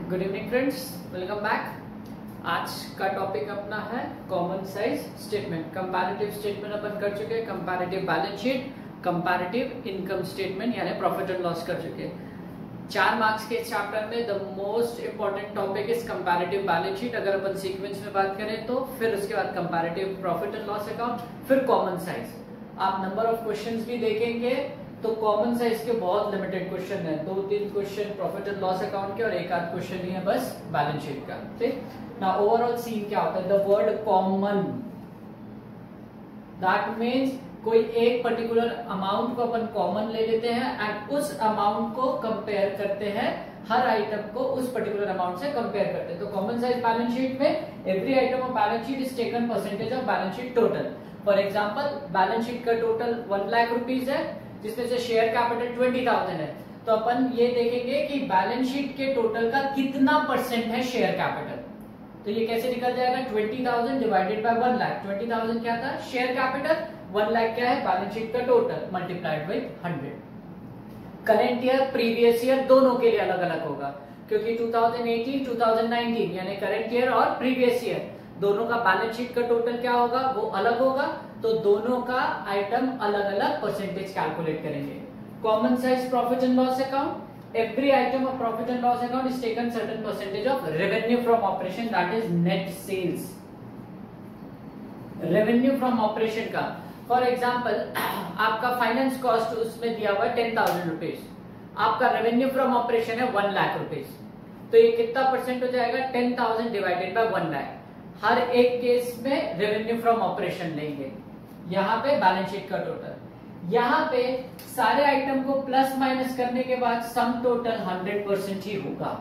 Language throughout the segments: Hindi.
Good evening friends, welcome back. आज का टॉपिक अपना है common size statement. Comparative statement अपन कर चुके हैं, comparative balance sheet, comparative income statement यानी प्रॉफिट एंड लॉस कर चुके हैं। 4 मार्क्स के चैप्टर में the most important topic is comparative balance sheet. अगर अपन सीक्वेंस में बात करें तो फिर उसके बाद comparative profit and loss account, फिर कॉमन साइज। आप नंबर ऑफ क्वेश्चंस भी देखेंगे तो कॉमन साइज के बहुत लिमिटेड क्वेश्चन है, 2-3 question profit and loss account के और एक आध क्वेश्चन ही है बस बैलेंस शीट का। ठीक ना, ओवरऑल सीन क्या होता है? The word common, that means कोई एक पर्टिकुलर अमाउंट को अपन कॉमन ले लेते हैं एंड उस अमाउंट को कंपेयर करते हैं, हर आइटम को उस पर्टिकुलर अमाउंट से कंपेयर करते हैं। तो कॉमन साइज बैलेंस शीट में every item of balance sheet is taken percentage of balance sheet total. For example, balance sheet का टोटल 1 लाख रुपीस है, जिसमें से शेयर कैपिटल 20,000 है, तो अपन ये देखेंगे कि बैलेंस शीट के टोटल का कितना परसेंट है शेयर कैपिटल। तो ये कैसे निकल जाएगा? 20,000 डिवाइडेड बाय 1 लाख। 20,000 क्या था? Share capital. 1 लाख क्या है? बैलेंस शीट का total multiplied by 100। Current year, previous year दोनों के लिए अलग अलग होगा, क्योंकि 2018, 2019 यानी करेंट ईयर और प्रीवियस ईयर दोनों का बैलेंस शीट का टोटल क्या होगा? वो अलग होगा। तो दोनों का आइटम अलग अलग परसेंटेज कैलकुलेट करेंगे। Common size profit and loss account, every item of profit and loss account is taken certain percentage of revenue from operation, that is net sales। revenue from operation का फॉर एग्जाम्पल आपका फाइनेंस कॉस्ट उसमें दिया हुआ है 10,000 रुपीज, आपका रेवेन्यू फ्रॉम ऑपरेशन है 1 लाख रुपीज, तो ये कितना परसेंट हो जाएगा? 10,000 डिवाइडेड बाय 1 लाख। हर एक केस में रेवेन्यू फ्रॉम ऑपरेशन लेंगे। यहाँ पे बैलेंस शीट का टोटल, यहाँ पे सारे आइटम को प्लस माइनस करने के बाद सम टोटल 100% ही होगा।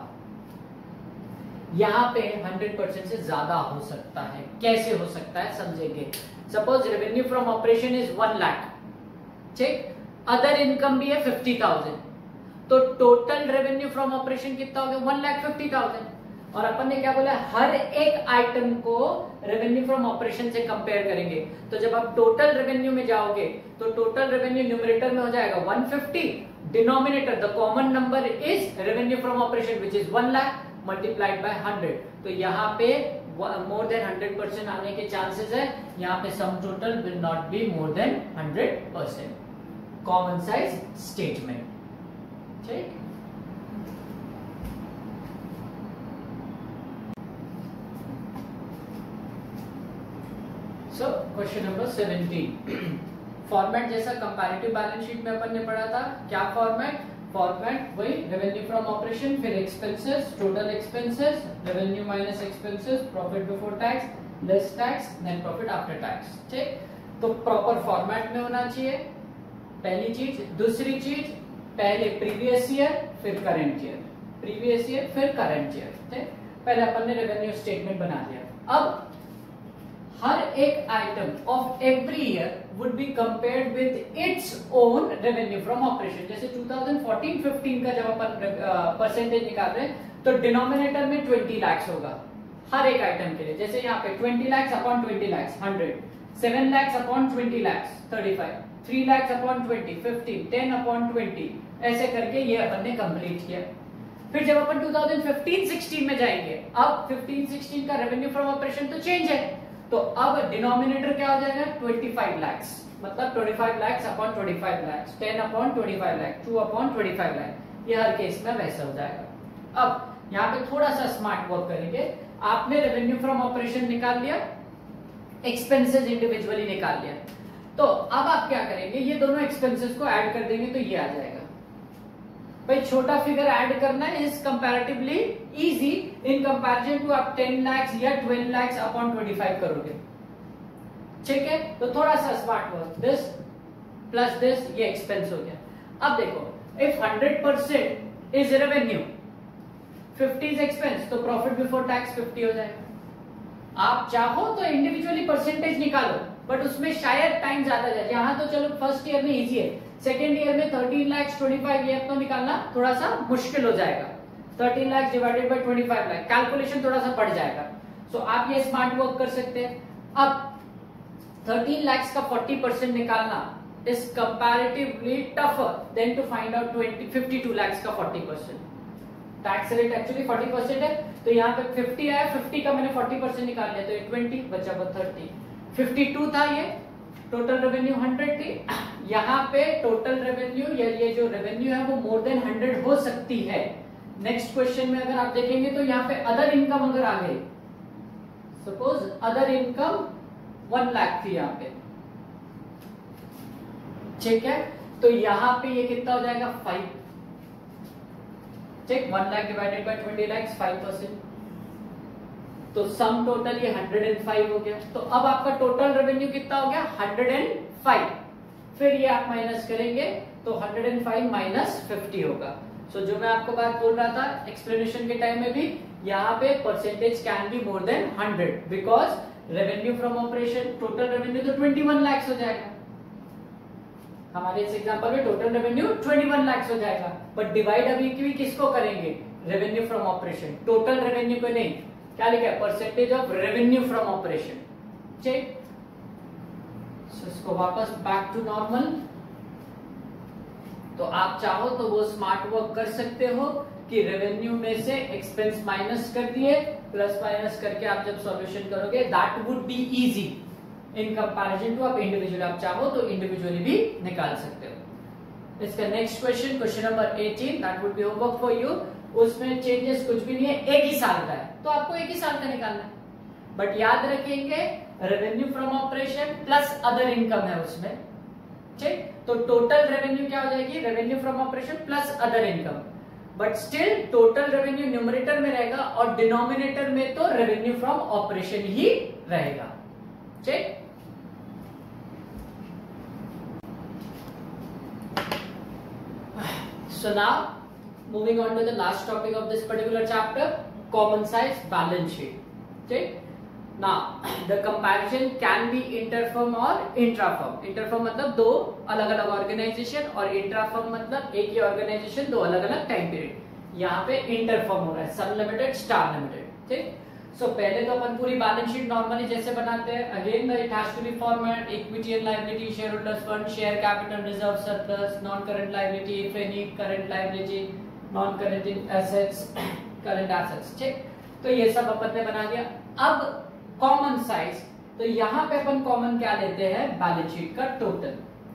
यहाँ पे 100% से ज्यादा हो सकता है। कैसे हो सकता है समझेंगे। Suppose revenue from operation is 1 lakh, ठीक, अदर इनकम भी है 50,000, तो टोटल रेवेन्यू फ्रॉम ऑपरेशन कितना हो गया? 1,50,000। और अपन ने क्या बोला? हर एक आइटम को रेवेन्यू फ्रॉम ऑपरेशन से कंपेयर करेंगे। तो जब आप टोटल रेवेन्यू में जाओगे तो टोटल रेवेन्यू न्यूमरेटर में हो जाएगा 150, denominator the common number is revenue from operation which is 1 lakh multiplied by 100। तो यहाँ पे मोर देन 100% आने के चांसेस है। यहाँ पे sum total will not be more than 100%। Common size statement, ठीक। सो क्वेश्चन नंबर 17, फॉर्मेट जैसा कंपैरेटिव बैलेंस शीट में अपन ने पढ़ा था। क्या फॉर्मेट? फॉर्मेट वही रेवेन्यू फ्रॉम ऑपरेशन, फिर expenses, total expenses, revenue minus expenses, profit before tax less tax, then profit after tax, ठीक। तो प्रॉपर फॉर्मेट में होना चाहिए, पहली चीज। दूसरी चीज, पहले प्रीवियस ईयर फिर करंट ईयर, प्रीवियस ईयर फिर करंट ईयर, ठीक। पहले अपन ने रेवेन्यू स्टेटमेंट बना लिया। अब हर एक item of every year would be compared with its own revenue from operation. जैसे 2014-15 का जब अपन परसेंटेज निकाल रहे हैं तो डिनोमिनेटर में 20 लाख होगा हर एक आइटम के लिए। जैसे यहाँ पे 20 lakh upon 20 lakh 100, 7 lakh upon 20 lakh 35, 3 lakh upon 20 15, 10 upon 20, ऐसे करके ये अपन ने कंप्लीट किया। फिर जब अपन 2015-16 में जाएंगे, अब 15-16 का रेवेन्यू फ्रॉम ऑपरेशन तो चेंज है, तो अब डिनोमिनेटर क्या हो जाएगा? 25 लाख, मतलब 25 lakh upon 25 lakh, 10 upon 25 lakh, 2 upon 25 lakh, ये हर केस में वैसा हो जाएगा। अब यहाँ पे थोड़ा सा स्मार्ट वर्क करेंगे। आपने रेवेन्यू फ्रॉम ऑपरेशन निकाल लिया, एक्सपेंसेस इंडिविजुअली निकाल लिया, तो अब आप क्या करेंगे? ये दोनों एक्सपेंसेस को ऐड कर देंगे तो ये आ जाएगा। भाई छोटा फिगर ऐड करना is comparatively easy in comparison to आप 10 लाख या 12 लाख अपॉन 25 करोगे, ठीक है। तो थोड़ा सा smart work, this plus this, ये एक्सपेंस हो गया। अब देखो, if 100% is revenue, 50 is expense, तो प्रॉफिट बिफोर टैक्स 50 हो जाएगा। आप चाहो तो इंडिविजुअली परसेंटेज निकालो, बट उसमें शायद टाइम ज्यादा जाए। यहाँ तो चलो फर्स्ट ईयर में इजी है, सेकेंड ईयर में 13 लाख 25 ये तो निकालना थोड़ा सा मुश्किल हो जाएगा। 13 lakh divided by 25 lakh, calculation थोड़ा सा बढ़ जाएगा। सो आप ये स्मार्ट वर्क कर सकते हैं। अब 13 लाख का 40% निकालना is comparatively tougher than to find out 52 lakhs का 40%। टैक्स रेट एक्चुअली 40% है, तो यहाँ पे 50 आया, 50 का मैंने 40% निकाल लिया तो ये 20 बचा वो 30। 52 था ये, टोटल रेवेन्यू 100 थी। यहाँ पे टोटल रेवेन्यू या ये जो रेवेन्यू है वो मोर देन 100 हो सकती है। नेक्स्ट क्वेश्चन में अगर आप देखेंगे तो यहाँ पे अदर इनकम अगर आ गई, सपोज अदर इनकम 1 लाख थी यहाँ पे, ठीक है, तो यहाँ पे ये कितना हो जाएगा 5, ठीक, 1 लाख डिवाइडेड बाय 20 लाख 5%, तो सम टोटल ये 105 हो गया। तो अब आपका टोटल रेवेन्यू कितना हो गया 105, फिर ये आप माइनस करेंगे तो 105 माइनस 50 होगा। सो जो मैं आपको बात बोल रहा था एक्सप्लेनेशन के टाइम में भी, यहाँ पे percentage can be more than 100 because revenue from operation, total revenue तो 21 लाख हो जाएगा, हमारे इस एग्जांपल में टोटल रेवेन्यू 21 लाख हो जाएगा, बट डिवाइड अभी भी किसको करेंगे, revenue from operation, total revenue को नहीं, क्या लिखा है percentage of revenue from operation, ठीक। इसको वापस बैक टू नॉर्मल, तो आप चाहो तो वो स्मार्ट वर्क कर सकते हो कि रेवेन्यू में से एक्सपेंस माइनस कर दिए, प्लस माइनस करके आप जब सॉल्यूशन करोगे that would be easy in comparison to आप इंडिविजुअली, आप चाहो तो इंडिविजुअली भी निकाल सकते हो। इसका next question, question number 18, that would be homework for you. उसमें चेंजेस कुछ भी नहीं है, एक ही साल का है, तो आपको एक ही साल का निकालना है, बट याद रखेंगे revenue from operation plus other income है उसमें, ठीक। तो टोटल रेवेन्यू क्या हो जाएगी, revenue from operation plus other income, but still total revenue numerator में रहेगा और डिनोमिनेटर में तो रेवेन्यू फ्रॉम ऑपरेशन ही रहेगा, ठीक। So now moving on to the last topic of this particular chapter, common size balance sheet, ठीक। Now the comparison can be interfirm और intrafirm। Interfirm मतलब दो अलग अलग ऑर्गेनाइजेशन और intrafirm मतलब एक ही ऑर्गेनाइजेशन दो अलग अलग टाइम पीरियड। यहाँ पे इंटरफर्म हो रहा है सन लिमिटेड स्टार लिमिटेड, ठीक। सो पहले तो अपन पूरी बैलेंस शीट नॉर्मली जैसे बनाते हैं, again it has to be format, equity and liability, share holders fund, share capital, reserve surplus, non current liability, if any, current liability, non current assets, current assets, ठीक। तो ये सब अपन ने बना दिया। अब कॉमन साइज, तो यहाँ पे अपन कॉमन क्या लेते हैं, बैलेंस शीट का total,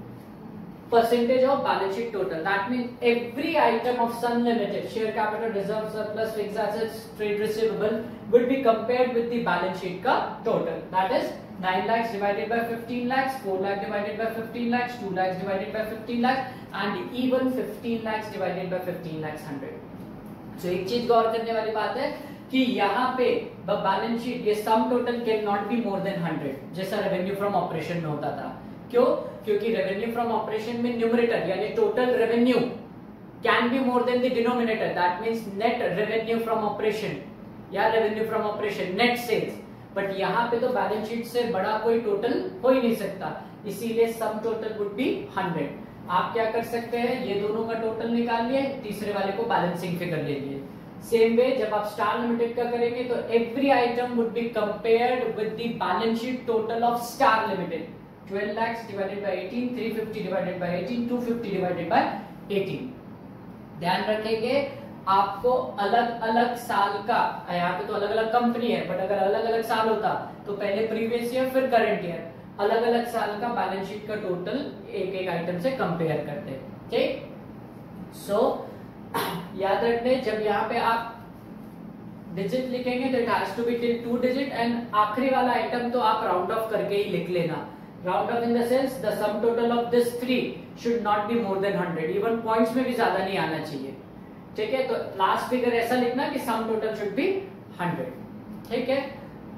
percentage of balance sheet total, that means every item of Sun Limited, share capital, reserve surplus, fixed assets, trade receivable will be compared with the balance sheet का total, that is 9 lakhs divided by 15 lakhs, 4 lakh divided by 15 lakhs, 2 lakhs divided by 15 lakhs and even 15 lakhs divided by 15 lakhs 100। so एक चीज गौर करने वाली बात है कि यहाँ पे बैलेंस शीट ये sum total can not be more than 100 जैसा रेवेन्यू फ्रॉम ऑपरेशन में होता था। क्यों? क्योंकि रेवेन्यू फ्रॉम ऑपरेशन में न्यूमरेटर यानी total revenue can be more than the denominator, that means net revenue from operation या revenue from operation, net sales. But यहाँ पे तो बैलेंस शीट से बड़ा कोई टोटल हो ही नहीं सकता, इसीलिए सम टोटल वुड बी 100। आप क्या कर सकते हैं, ये दोनों का टोटल निकाल लिए, तीसरे वाले को बैलेंसिंग फिगर ले लिए। सेम वे जब आप स्टार लिमिटेड का करेंगे तो every item would be compared with the balance sheet total of star limited, 12 lakhs divided by 18, 350 divided by 18, 250 divided by 18। ध्यान रखेंगे आपको अलग अलग साल का, यहाँ पे तो अलग अलग कंपनी है बट अगर अलग अलग साल होता तो पहले प्रीवियस ईयर फिर करंट ईयर, अलग अलग साल का बैलेंस शीट का टोटल एक एक आइटम से कंपेयर करते, ठीक। सो याद रखने जब यहाँ पे आप डिजिट लिखेंगे तो it has to be till 2 digit and आखिरी वाला आइटम तो आप राउंड ऑफ करके ही लिख लेना। Round off in the sense the sum total of this 3 should not be more than 100, even points में भी ज्यादा नहीं आना चाहिए, ठीक है। तो लास्ट फिगर ऐसा लिखना कि सम टोटल शुड बी 100, ठीक है।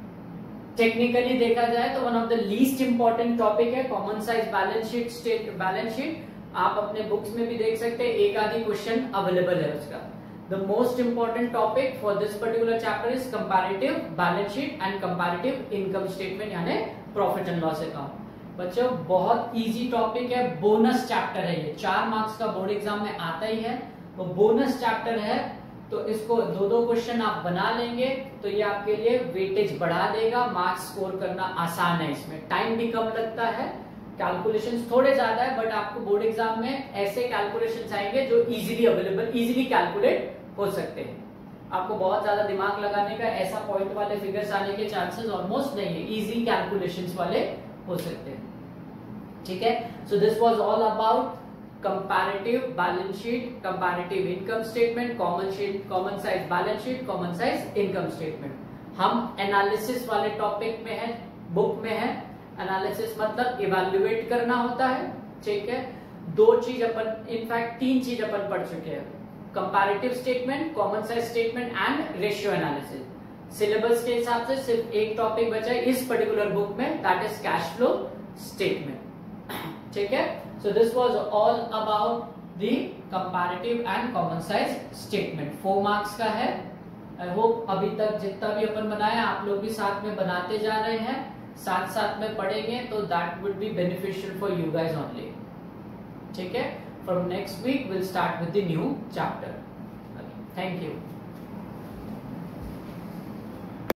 टेक्निकली देखा जाए तो one of the least important topic है common size balance sheet. Balance sheet आप अपने बुक्स में भी देख सकते हैं, एक आधी क्वेश्चन अवेलेबल है उसका। The most important topic for this particular chapter is comparative balance sheet and comparative income statement यानी प्रॉफिट एंड लॉस अकाउंट। बच्चों बहुत इजी टॉपिक है, बोनस चैप्टर है ये, 4 मार्क्स का बोर्ड एग्जाम में आता ही है, वो बोनस चैप्टर है, तो इसको 2-2 क्वेश्चन आप बना लेंगे तो ये आपके लिए वेटेज बढ़ा देगा, मार्क्स स्कोर करना आसान है, इसमें टाइम भी कम लगता है, कैलकुलेशंस थोड़े ज्यादा है बट आपको बोर्ड एग्जाम में ऐसे कैलकुलेशंस आएंगे जो इजीली अवेलेबल, इजीली कैलकुलेट हो सकते हैं। आपको बहुत ज्यादा दिमाग लगाने का, ऐसा पॉइंट वाले फिगर्स आने के चांसेस ऑलमोस्ट नहीं है, इजी कैलकुलेशंस वाले हो सकते हैं। ठीक है, so this was all about comparative balance sheet, comparative income statement, common size balance sheet, common size income statement. हम एनालिसिस वाले टॉपिक में है, बुक में है। एनालिसिस मतलब इवैल्यूएट करना होता है। ठीक है, दो चीज अपन, इनफैक्ट तीन चीज अपन पढ़ चुके हैं, comparative statement, common size statement and ratio analysis. Syllabus के हिसाब से सिर्फ एक टॉपिक बचा है इस पर्टिकुलर बुक में, that is cash flow statement. ठीक है, so this was all about the comparative and common size statement. 4 marks का है। आई होप अभी तक जितना भी अपन बनाया आप लोग भी साथ में बनाते जा रहे हैं, साथ साथ में पढ़ेंगे, तो that would be beneficial for you guys only. ठीक है, from next week we'll start with the new chapter. Thank you.